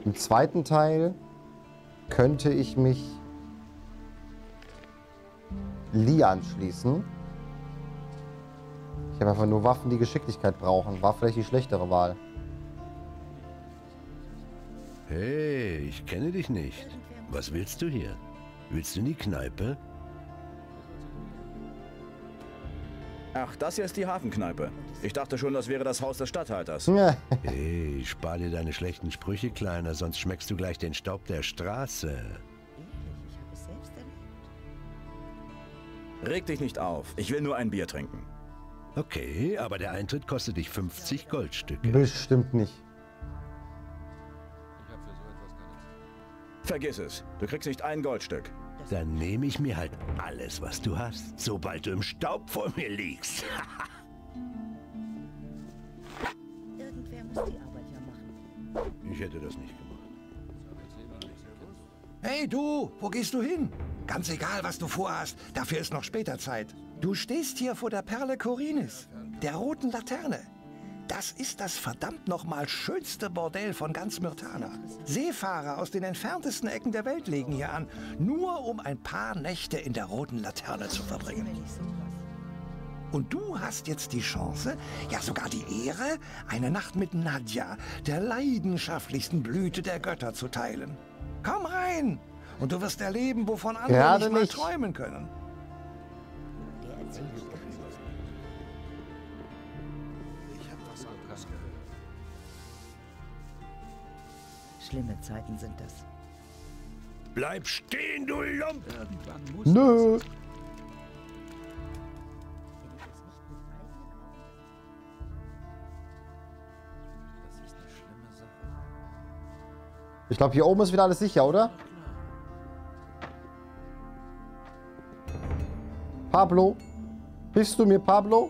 Im zweiten Teil könnte ich mich Lee anschließen. Ich habe einfach nur Waffen, die Geschicklichkeit brauchen. War vielleicht die schlechtere Wahl. Hey, ich kenne dich nicht. Was willst du hier? Willst du in die Kneipe? Ach, das hier ist die Hafenkneipe. Ich dachte schon, das wäre das Haus des Statthalters. Ja. Hey, spar dir deine schlechten Sprüche, Kleiner, sonst schmeckst du gleich den Staub der Straße. Reg dich nicht auf. Ich will nur ein Bier trinken. Okay, aber der Eintritt kostet dich 50 Goldstücke. Bestimmt nicht. Vergiss es. Du kriegst nicht ein Goldstück. Dann nehme ich mir halt alles, was du hast, sobald du im Staub vor mir liegst. Irgendwer muss die Arbeit ja machen. Ich hätte das nicht gemacht. Hey du, wo gehst du hin? Ganz egal, was du vorhast, dafür ist noch später Zeit. Du stehst hier vor der Perle Korinis, der roten Laterne. Das ist das verdammt nochmal schönste Bordell von ganz Myrtana. Seefahrer aus den entferntesten Ecken der Welt legen hier an, nur um ein paar Nächte in der roten Laterne zu verbringen. Und du hast jetzt die Chance, ja sogar die Ehre, eine Nacht mit Nadja, der leidenschaftlichsten Blüte der Götter, zu teilen. Komm rein und du wirst erleben, wovon andere Gerade nicht nicht. mal träumen können. Schlimme Zeiten sind das. Bleib stehen, du Lump! Nö. Ich glaube, hier oben ist wieder alles sicher, oder? Pablo? Bist du mir Pablo?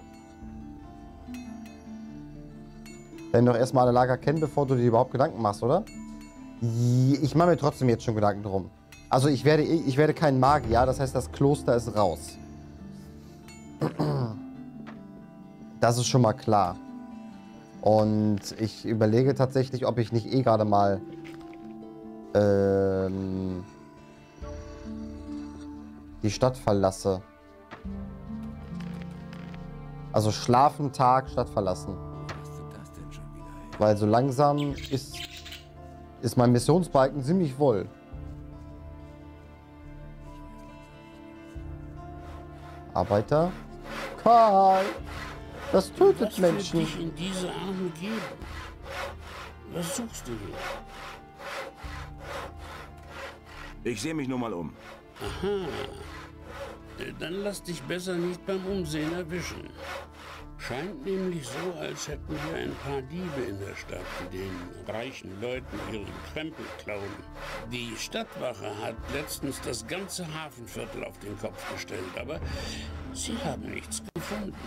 Wenn doch erstmal alle Lager kennen, bevor du dir überhaupt Gedanken machst, oder? Ich mache mir trotzdem jetzt schon Gedanken drum. Also ich werde kein Magier, das heißt, das Kloster ist raus. Das ist schon mal klar. Und ich überlege tatsächlich, ob ich nicht eh gerade mal die Stadt verlasse. Also schlafen, Tag, Stadt verlassen. Weil so langsam ist mein Missionsbalken ziemlich voll. Arbeiter? Karl! Das tötet Was Menschen. wird dich in diese Arme geben? Was suchst du hier? Ich sehe mich nur mal um. Aha. Dann lass dich besser nicht beim Umsehen erwischen. Scheint nämlich so, als hätten wir ein paar Diebe in der Stadt, die den reichen Leuten ihren Krempel klauen. Die Stadtwache hat letztens das ganze Hafenviertel auf den Kopf gestellt, aber sie haben nichts gefunden.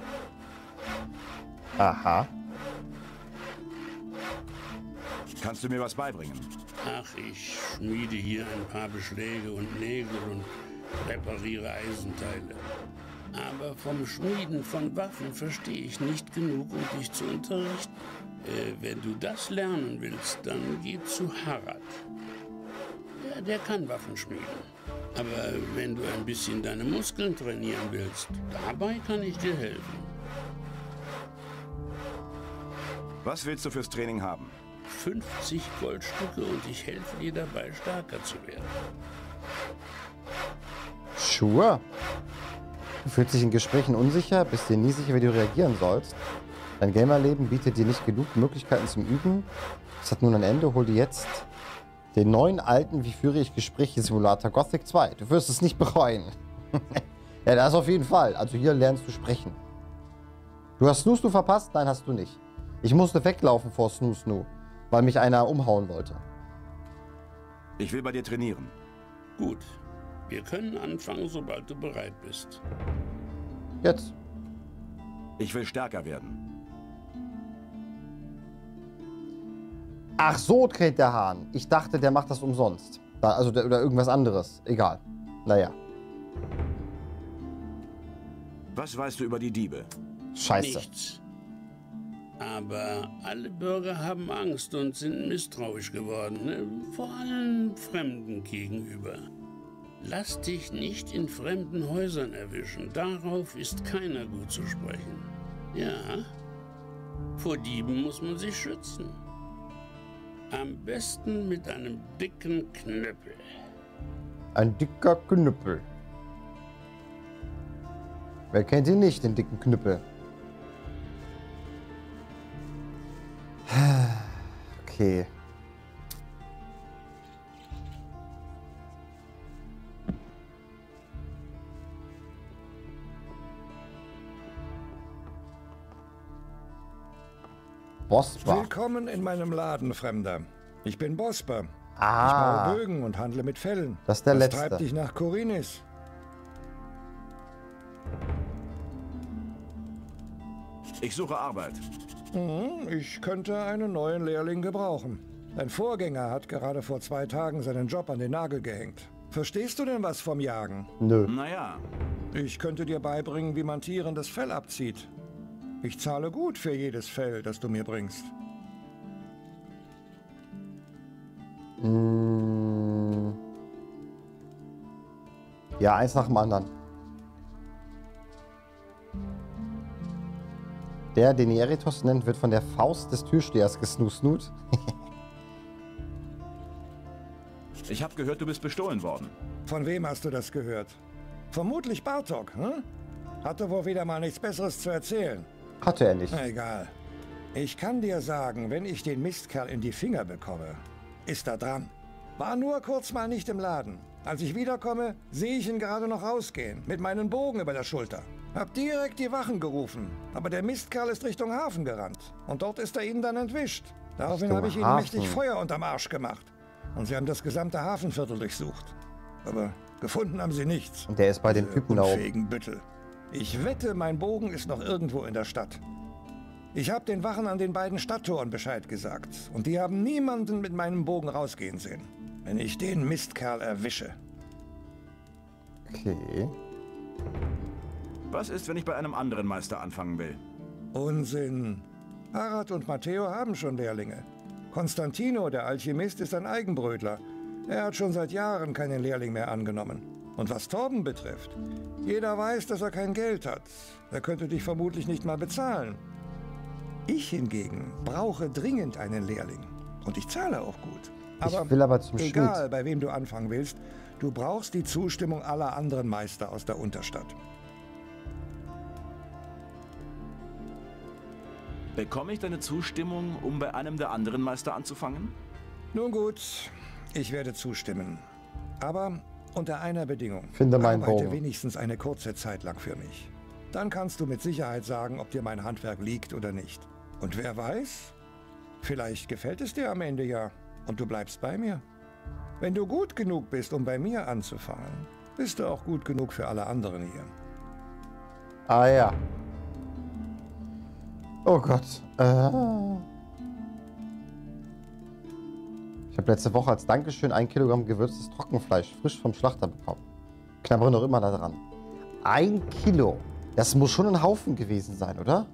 Aha. Kannst du mir was beibringen? Ach, ich schmiede hier ein paar Beschläge und Nägel und repariere Eisenteile. Aber vom Schmieden von Waffen verstehe ich nicht genug, um dich zu unterrichten. Wenn du das lernen willst, dann geh zu Harad. Der kann Waffen schmieden. Aber wenn du ein bisschen deine Muskeln trainieren willst, dabei kann ich dir helfen. Was willst du fürs Training haben? 50 Goldstücke und ich helfe dir dabei, stärker zu werden. Sure. Du fühlst dich in Gesprächen unsicher, bist dir nie sicher, wie du reagieren sollst. Dein Gamerleben bietet dir nicht genug Möglichkeiten zum Üben. Es hat nun ein Ende. Hol dir jetzt den neuen alten Wie führe ich Gespräche Simulator Gothic 2. Du wirst es nicht bereuen. Ja, das auf jeden Fall. Also hier lernst du sprechen. Du hast Snoo verpasst? Nein, hast du nicht. Ich musste weglaufen vor Snoo, weil mich einer umhauen wollte. Ich will bei dir trainieren. Gut. Wir können anfangen, sobald du bereit bist. Jetzt. Ich will stärker werden. Ach so, kräht der Hahn. Ich dachte, der macht das umsonst. Oder irgendwas anderes. Egal. Naja. Was weißt du über die Diebe? Scheiße. Nichts. Aber alle Bürger haben Angst und sind misstrauisch geworden, ne? Vor allem Fremden gegenüber. Lass dich nicht in fremden Häusern erwischen, darauf ist keiner gut zu sprechen. Ja, vor Dieben muss man sich schützen. Am besten mit einem dicken Knüppel. Ein dicker Knüppel. Wer kennt ihn nicht, den dicken Knüppel? Okay. Bosper. Willkommen in meinem Laden, Fremder. Ich bin Bosper. Ah. Ich baue Bögen und handle mit Fellen. Das ist der Was letzte. treibt dich nach Korinis? Ich suche Arbeit. Ich könnte einen neuen Lehrling gebrauchen. Dein Vorgänger hat gerade vor 2 Tagen seinen Job an den Nagel gehängt. Verstehst du denn was vom Jagen? Nö. Naja, Ich könnte dir beibringen, wie man Tieren das Fell abzieht. Ich zahle gut für jedes Fell, das du mir bringst. Ja, eins nach dem anderen. Der, den Eritos nennt, wird von der Faust des Türstehers gesnusnut. ich habe gehört, du bist bestohlen worden. Von wem hast du das gehört? Vermutlich Bartok, hm? Hatte wohl wieder mal nichts Besseres zu erzählen. Hatte er nicht. Na egal. Ich kann dir sagen, wenn ich den Mistkerl in die Finger bekomme, ist er dran. War nur kurz mal nicht im Laden. Als ich wiederkomme, sehe ich ihn gerade noch rausgehen, mit meinen Bogen über der Schulter. Hab direkt die Wachen gerufen, aber der Mistkerl ist Richtung Hafen gerannt. Und dort ist er ihnen dann entwischt. Daraufhin Richtung habe ich ihnen Hafen. mächtig Feuer unterm Arsch gemacht. Und sie haben das gesamte Hafenviertel durchsucht. Aber gefunden haben sie nichts. Und der ist bei den Diese Typen da oben. unfähigen Büttel. Ich wette, mein Bogen ist noch irgendwo in der Stadt. Ich habe den Wachen an den beiden Stadttoren Bescheid gesagt. Und die haben niemanden mit meinem Bogen rausgehen sehen. Wenn ich den Mistkerl erwische. Okay. Was ist, wenn ich bei einem anderen Meister anfangen will? Unsinn. Harald und Matteo haben schon Lehrlinge. Konstantino, der Alchemist, ist ein Eigenbrötler. Er hat schon seit Jahren keinen Lehrling mehr angenommen. Und was Torben betrifft, jeder weiß, dass er kein Geld hat. Er könnte dich vermutlich nicht mal bezahlen. Ich hingegen brauche dringend einen Lehrling. Und ich zahle auch gut. Ich will aber zum egal, Schmied. bei wem du anfangen willst, du brauchst die Zustimmung aller anderen Meister aus der Unterstadt. Bekomme ich deine Zustimmung, um bei einem der anderen Meister anzufangen? Nun gut, ich werde zustimmen. Aber unter einer Bedingung. Finde meinen Arbeite Bogen. wenigstens eine kurze Zeit lang für mich. Dann kannst du mit Sicherheit sagen, ob dir mein Handwerk liegt oder nicht. Und wer weiß, vielleicht gefällt es dir am Ende ja und du bleibst bei mir. Wenn du gut genug bist, um bei mir anzufangen, bist du auch gut genug für alle anderen hier. Ah ja. Oh Gott. Ich habe letzte Woche als Dankeschön 1 Kilogramm gewürztes Trockenfleisch frisch vom Schlachter bekommen. Knabbere noch immer da dran. 1 Kilo. Das muss schon ein Haufen gewesen sein, oder?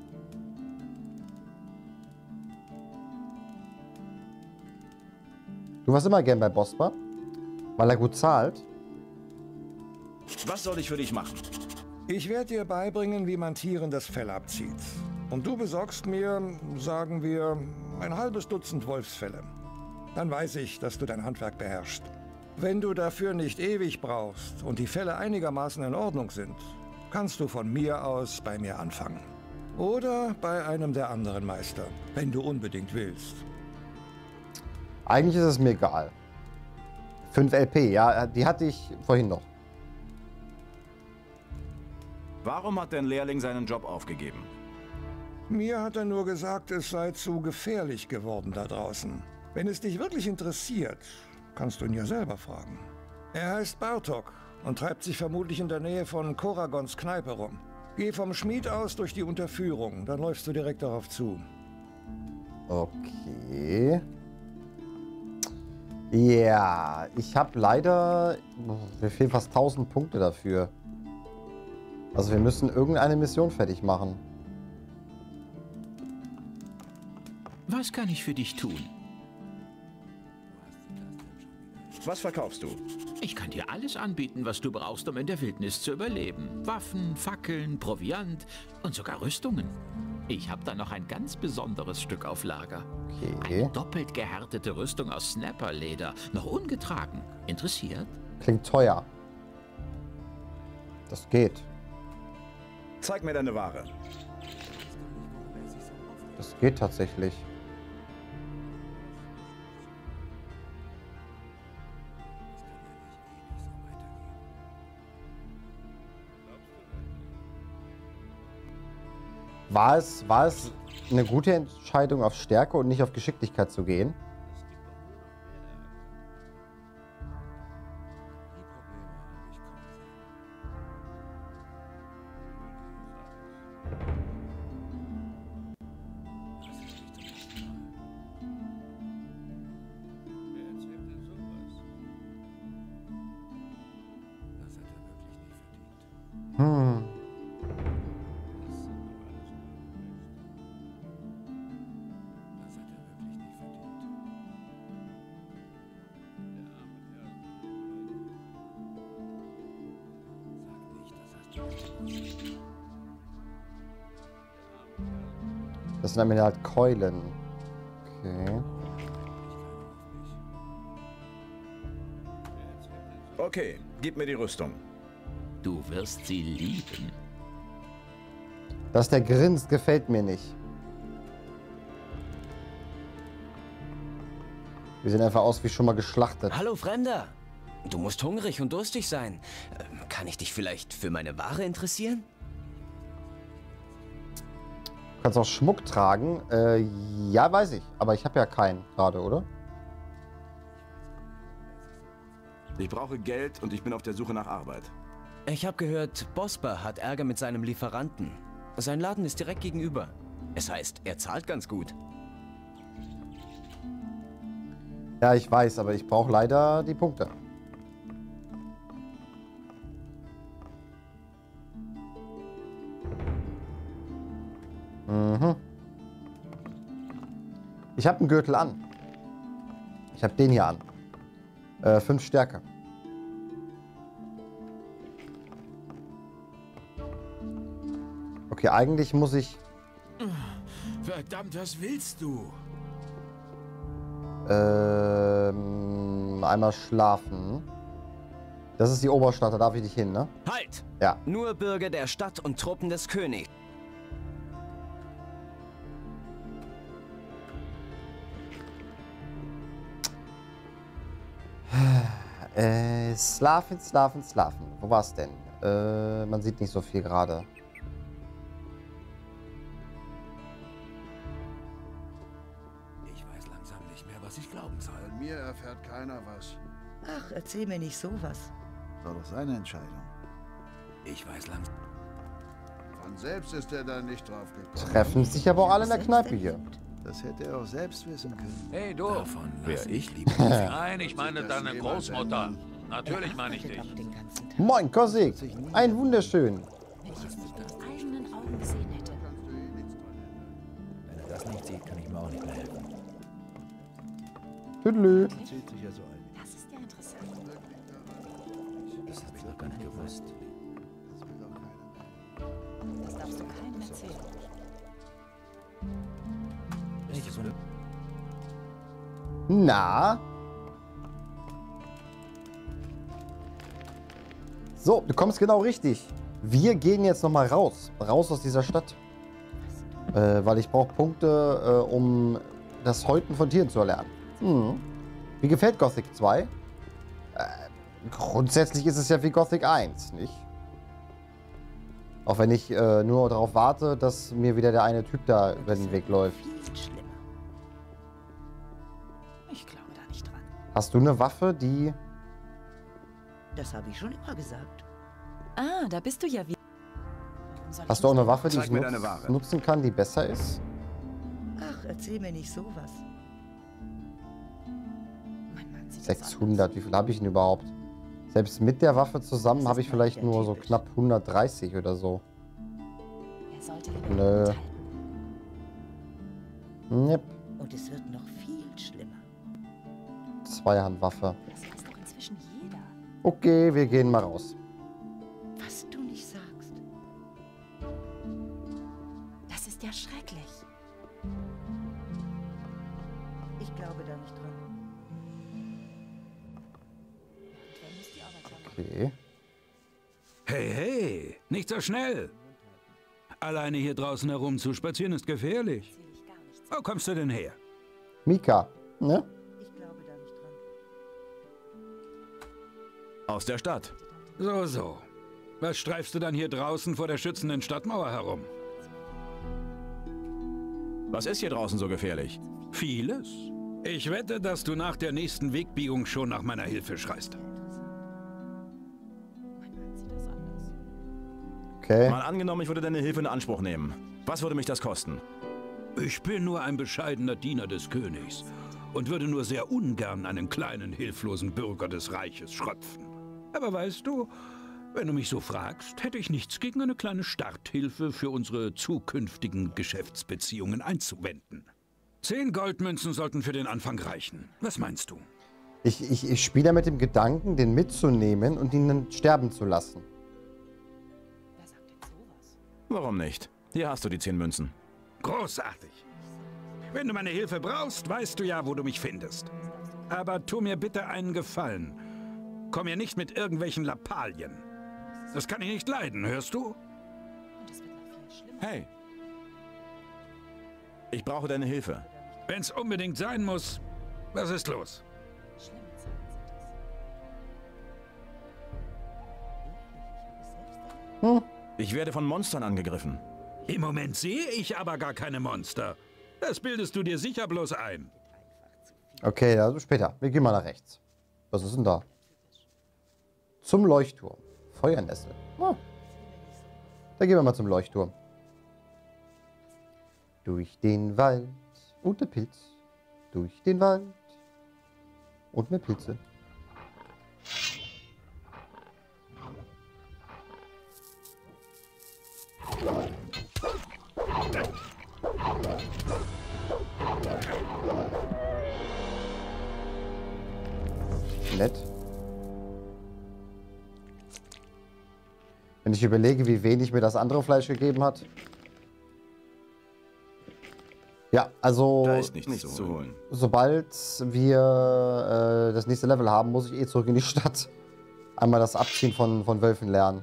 Du warst immer gern bei Bosper, weil er gut zahlt. Was soll ich für dich machen? Ich werde dir beibringen, wie man Tieren das Fell abzieht. Und du besorgst mir, sagen wir, ein halbes Dutzend Wolfsfelle. Dann weiß ich, dass du dein Handwerk beherrschst. Wenn du dafür nicht ewig brauchst und die Felle einigermaßen in Ordnung sind, kannst du von mir aus bei mir anfangen. Oder bei einem der anderen Meister, wenn du unbedingt willst. Eigentlich ist es mir egal. 5 LP, ja, die hatte ich vorhin noch. Warum hat dein Lehrling seinen Job aufgegeben? Mir hat er nur gesagt, es sei zu gefährlich geworden da draußen. Wenn es dich wirklich interessiert, kannst du ihn ja selber fragen. Er heißt Bartok und treibt sich vermutlich in der Nähe von Koragons Kneipe rum. Geh vom Schmied aus durch die Unterführung, dann läufst du direkt darauf zu. Okay. Ja, ich habe leider... Mir fehlen fast 1000 Punkte dafür. Also wir müssen irgendeine Mission fertig machen. Was kann ich für dich tun? Was verkaufst du? Ich kann dir alles anbieten, was du brauchst, um in der Wildnis zu überleben. Waffen, Fackeln, Proviant und sogar Rüstungen. Ich habe da noch ein ganz besonderes Stück auf Lager. Okay. Eine doppelt gehärtete Rüstung aus Snapper-Leder, noch ungetragen. Interessiert? Klingt teuer. Das geht. Zeig mir deine Ware. Das geht tatsächlich. War es eine gute Entscheidung, auf Stärke und nicht auf Geschicklichkeit zu gehen? Das sind am Ende halt Keulen. Okay. Okay, gib mir die Rüstung. Du wirst sie lieben. Dass der grinst, gefällt mir nicht. Wir sehen einfach aus wie schon mal geschlachtet. Hallo Fremder, du musst hungrig und durstig sein. Kann ich dich vielleicht für meine Ware interessieren? Du kannst auch Schmuck tragen. Ja, weiß ich. Aber ich habe ja keinen gerade, oder? Ich brauche Geld und ich bin auf der Suche nach Arbeit. Ich habe gehört, Bosper hat Ärger mit seinem Lieferanten. Sein Laden ist direkt gegenüber. Es heißt, er zahlt ganz gut. Ja, ich weiß, aber ich brauche leider die Punkte. Mhm. Ich habe einen Gürtel an. Ich habe den hier an. 5 Stärke. Okay, eigentlich muss ich... Verdammt, was willst du? Einmal schlafen. Das ist die Oberstadt, da darf ich nicht hin, ne? Halt! Ja. Nur Bürger der Stadt und Truppen des Königs. Schlafen. Wo war's denn? Man sieht nicht so viel gerade. Ich weiß langsam nicht mehr, was ich glauben soll. Von mir erfährt keiner was. Ach, erzähl mir nicht sowas. War doch seine Entscheidung. Ich weiß langsam. Von selbst ist er da nicht drauf gekommen. Treffen sich aber auch alle in der Kneipe hier. Das hätte er auch selbst wissen können. Hey du, Davon wer ich ich? Nein, ich meine deine Großmutter. Natürlich meine ich dich. Den ganzen Tag. Moin, Kosik. Ein wunderschön. Wenn ich es nicht mit eigenen Augen gesehen hätte. Wenn er das nicht sieht, kann ich mir auch nicht mehr helfen. Tüdelü. Zieht sich ja so ein. Das ist ja interessant. Das habe ich noch gar nicht gewusst. Das will doch keiner. Das darfst du keinem erzählen. Ist das so? Na? So, du kommst genau richtig. Wir gehen jetzt nochmal raus. Raus aus dieser Stadt. Weil ich brauche Punkte, um das Häuten von Tieren zu erlernen. Hm. Wie gefällt Gothic 2? Grundsätzlich ist es ja wie Gothic 1, nicht? Auch wenn ich nur darauf warte, dass mir wieder der eine Typ da über den Weg läuft. Viel schlimmer. Ich glaube da nicht dran. Hast du eine Waffe, die... Das habe ich schon immer gesagt. Ah, da bist du ja wieder. Warum soll Hast ich du auch nicht- eine Waffe, die Zeig ich mir deine Ware. nutzen kann, die besser ist? Ach, erzähl mir nicht sowas. Mein Mann sieht das 600, wie viel habe ich denn überhaupt? Selbst mit der Waffe zusammen habe ich vielleicht nur so knapp 130 oder so. Er sollte lieber Nö. mithalten. Yep. Und es wird noch viel schlimmer. Zweihandwaffe. Das weiß doch inzwischen jeder. Okay, wir gehen mal raus. Was du nicht sagst. Das ist ja schrecklich. Ich glaube da nicht dran. Okay. Hey, hey, nicht so schnell. Alleine hier draußen herumzuspazieren ist gefährlich. Wo kommst du denn her? Mika, ne? Ich glaube da nicht dran. Aus der Stadt. So, so. Was streifst du dann hier draußen vor der schützenden Stadtmauer herum? Was ist hier draußen so gefährlich? Vieles. Ich wette, dass du nach der nächsten Wegbiegung schon nach meiner Hilfe schreist. Okay. Mal angenommen, ich würde deine Hilfe in Anspruch nehmen. Was würde mich das kosten? Ich bin nur ein bescheidener Diener des Königs und würde nur sehr ungern einen kleinen, hilflosen Bürger des Reiches schröpfen. Aber weißt du, wenn du mich so fragst, hätte ich nichts gegen eine kleine Starthilfe für unsere zukünftigen Geschäftsbeziehungen einzuwenden. 10 Goldmünzen sollten für den Anfang reichen. Was meinst du? Ich spiele mit dem Gedanken, den mitzunehmen und ihn dann sterben zu lassen. Warum nicht? Hier hast du die 10 Münzen. Großartig. Wenn du meine Hilfe brauchst, weißt du ja, wo du mich findest. Aber tu mir bitte einen Gefallen. Komm mir nicht mit irgendwelchen Lappalien. Das kann ich nicht leiden, hörst du? Hey. Ich brauche deine Hilfe. Wenn's unbedingt sein muss, was ist los? Ich werde von Monstern angegriffen. Im Moment sehe ich aber gar keine Monster. Das bildest du dir sicher bloß ein. Okay, also später. Wir gehen mal nach rechts. Was ist denn da? Zum Leuchtturm. Feuernessel. Oh. Da gehen wir mal zum Leuchtturm. Durch den Wald und der Pilz. Durch den Wald und mehr Pilze. Nett. Wenn ich überlege, wie wenig mir das andere Fleisch gegeben hat. Ja, also Da ist nichts zu holen. Sobald wir das nächste Level haben, muss ich zurück in die Stadt. Einmal das Abziehen von Wölfen lernen.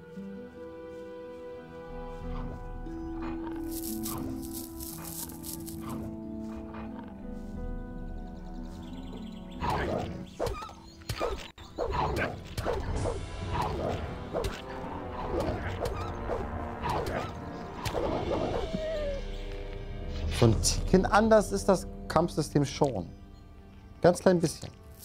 So ein Ticken anders ist das Kampfsystem schon. Ganz klein bisschen.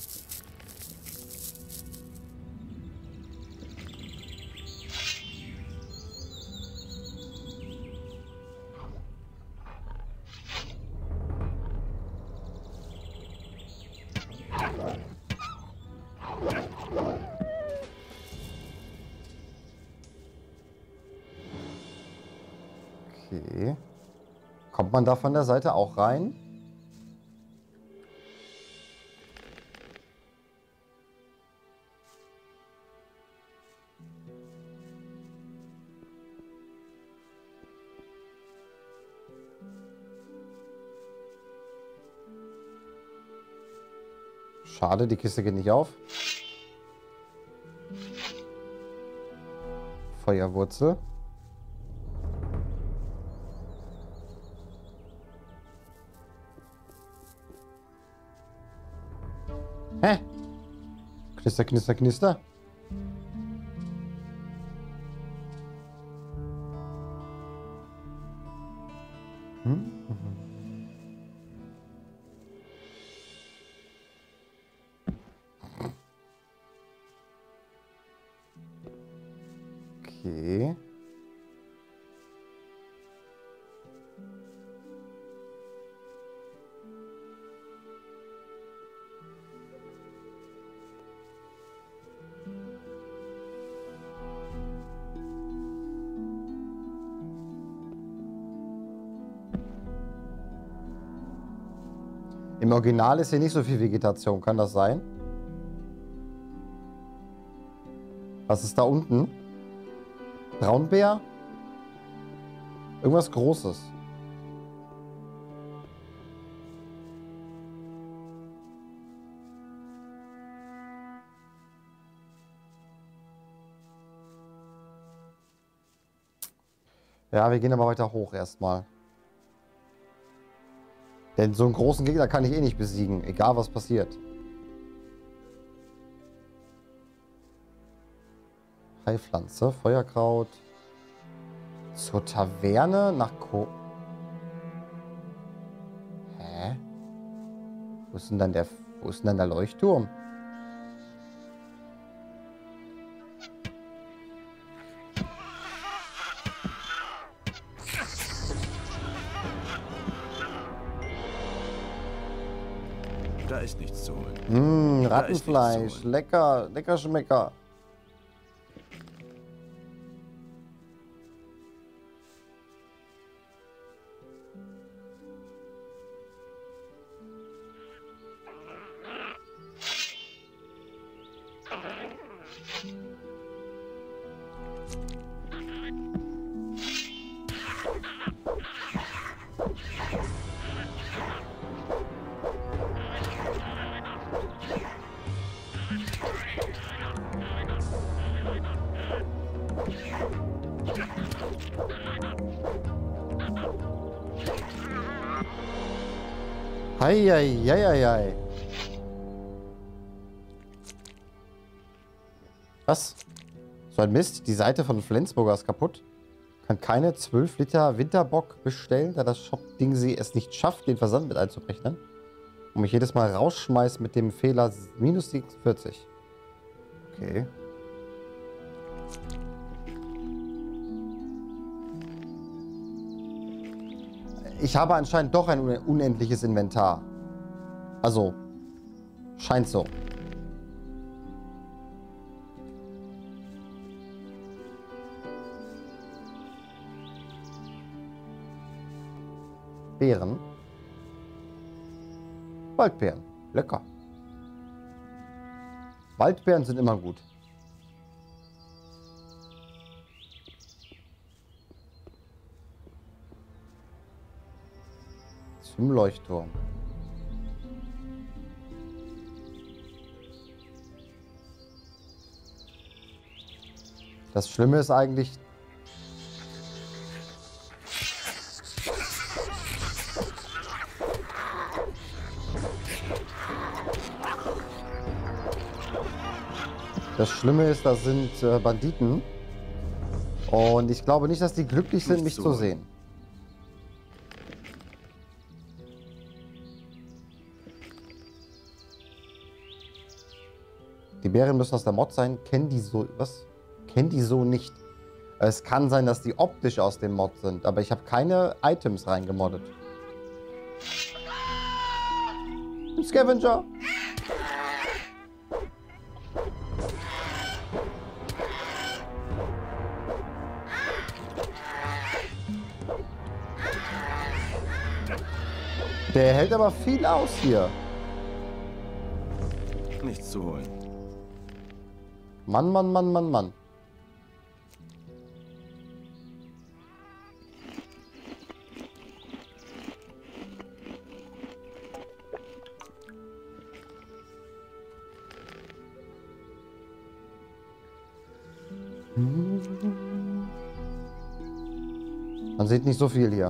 Okay. Kommt man da von der Seite auch rein? Schade, die Kiste geht nicht auf. Feuerwurzel. Hä? Knister, knister, knister. Okay. Im Original ist hier nicht so viel Vegetation. Kann das sein? Was ist da unten? Braunbär? Irgendwas Großes. Ja, wir gehen aber weiter hoch erstmal. Denn so einen großen Gegner kann ich eh nicht besiegen, egal was passiert. Heilpflanze, Feuerkraut. Zur Taverne nach Hä? Wo ist denn dann der Leuchtturm? Da ist nichts zu holen. Rattenfleisch. Lecker. Lecker Schmecker. Heieieiei. Was? So ein Mist. Die Seite von Flensburger ist kaputt. Kann keine 12 Liter Winterbock bestellen, da das Shop-Ding sie es nicht schafft, den Versand mit einzurechnen. Und mich jedes Mal rausschmeißt mit dem Fehler minus 46. Okay. Ich habe anscheinend doch ein unendliches Inventar. Also, scheint so. Beeren. Waldbeeren. Lecker. Waldbeeren sind immer gut. Zum Leuchtturm. Das Schlimme ist eigentlich... Das Schlimme ist, das sind Banditen. Und ich glaube nicht, dass die glücklich sind, mich zu sehen. Die Bären müssen aus der Mod sein. Kennen die so... Was? Kennen die so nicht. Es kann sein, dass die optisch aus dem Mod sind. Aber ich habe keine Items reingemoddet. Ein Scavenger. Der hält aber viel aus hier. Nichts zu holen. Mann, Mann, Mann, Mann, Mann. Man sieht nicht so viel hier.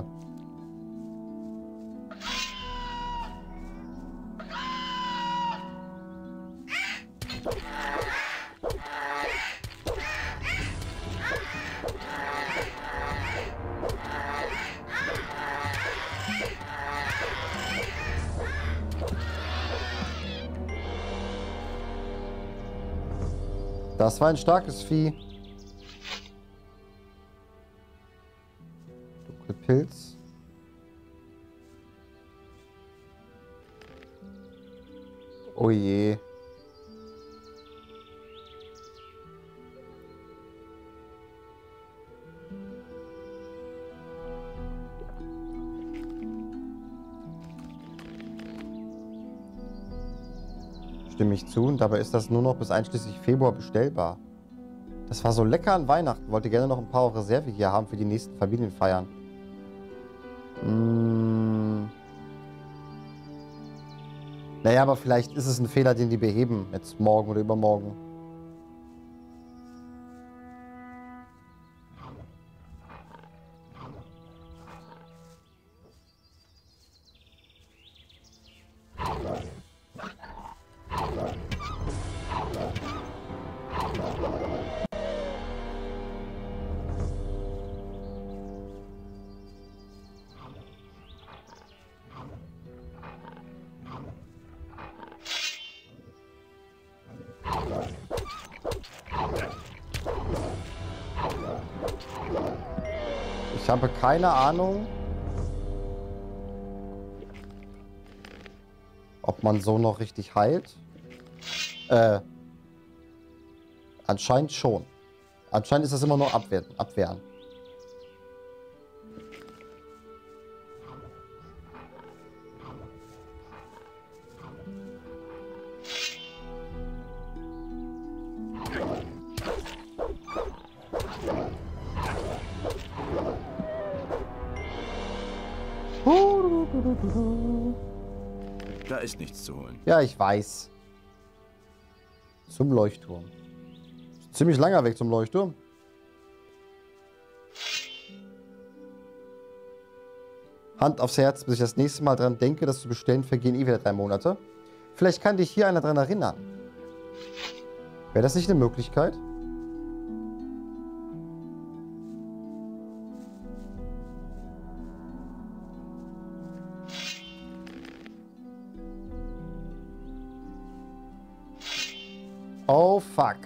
Das war ein starkes Vieh. Dunkelpilz. Oh je. Stimme ich zu. Und dabei ist das nur noch bis einschließlich Februar bestellbar. Das war so lecker an Weihnachten. Wollte gerne noch ein paar Reserve hier haben für die nächsten Familienfeiern. Naja, aber vielleicht ist es ein Fehler, den die beheben. Jetzt morgen oder übermorgen. Ich habe keine Ahnung, ob man so noch richtig heilt. Anscheinend schon. Anscheinend ist das immer nur abwehren. Da ist nichts zu holen. Ja, ich weiß. Zum Leuchtturm. Ziemlich langer Weg zum Leuchtturm. Hand aufs Herz, bis ich das nächste Mal dran denke, das zu bestellen, vergehen eh wieder 3 Monate. Vielleicht kann dich hier einer dran erinnern. Wäre das nicht eine Möglichkeit? Oh, fuck.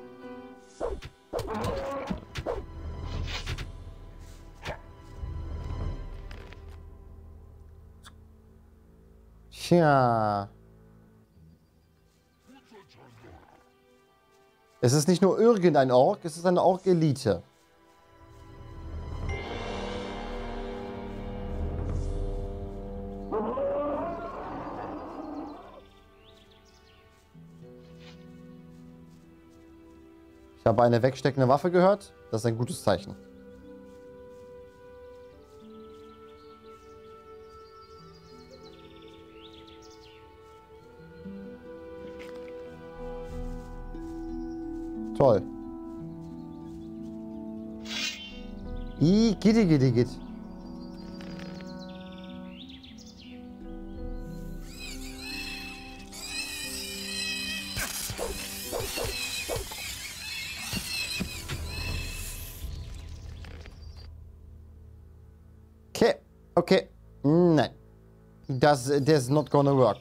Tja. Es ist nicht nur irgendein Ork, es ist eine Ork-Elite. Ich habe eine wegsteckende Waffe gehört. Das ist ein gutes Zeichen. Toll. Gitti. Okay. Nein. That's not gonna work.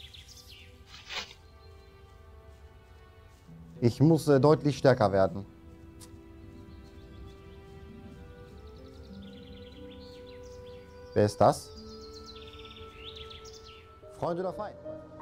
Ich muss deutlich stärker werden. Wer ist das? Freund oder Feind?